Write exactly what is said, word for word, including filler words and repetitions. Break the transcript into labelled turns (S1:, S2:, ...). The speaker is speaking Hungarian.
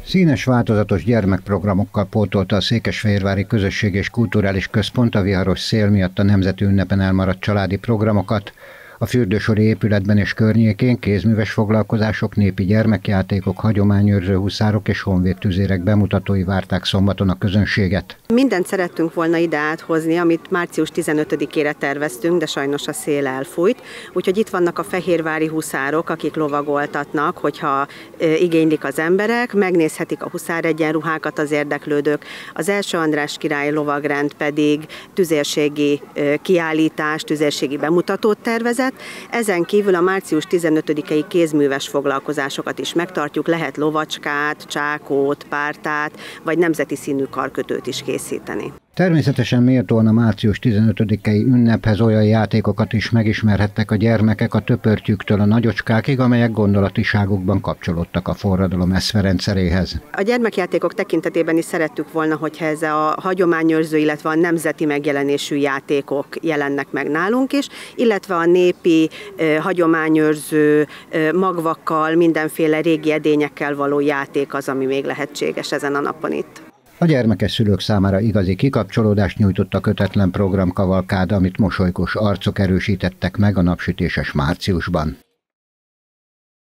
S1: Színes, változatos gyermekprogramokkal pótolta a Székesfehérvári Közösség és Kulturális Központ a viharos szél miatt a nemzeti ünnepen elmaradt családi programokat. A fürdősori épületben és környékén kézműves foglalkozások, népi gyermekjátékok, hagyományőrző huszárok és honvédtüzérek bemutatói várták szombaton a közönséget.
S2: Mindent szerettünk volna ide áthozni, amit március tizenötödikére terveztünk, de sajnos a szél elfújt. Úgyhogy itt vannak a fehérvári huszárok, akik lovagoltatnak, hogyha igénylik az emberek, megnézhetik a huszáregyenruhákat az érdeklődők. Az Első András király lovagrend pedig tüzérségi kiállítás, tüzérségi bemutatót tervezett. Ezen kívül a március tizenötödikei kézműves foglalkozásokat is megtartjuk, lehet lovacskát, csákót, pártát, vagy nemzeti színű karkötőt is készíteni.
S1: Természetesen méltóan a március tizenötödikei ünnephez olyan játékokat is megismerhettek a gyermekek a töpörtyűktől a nagyocskákig, amelyek gondolatiságukban kapcsolódtak a forradalom eszverendszeréhez.
S2: A gyermekjátékok tekintetében is szerettük volna, hogyha ez a hagyományőrző, illetve a nemzeti megjelenésű játékok jelennek meg nálunk is, illetve a népi eh, hagyományőrző eh, magvakkal, mindenféle régi edényekkel való játék az, ami még lehetséges ezen a napon itt.
S1: A gyermekes szülők számára igazi kikapcsolódást nyújtott a kötetlen programkavalkád, amit mosolygós arcok erősítettek meg a napsütéses márciusban.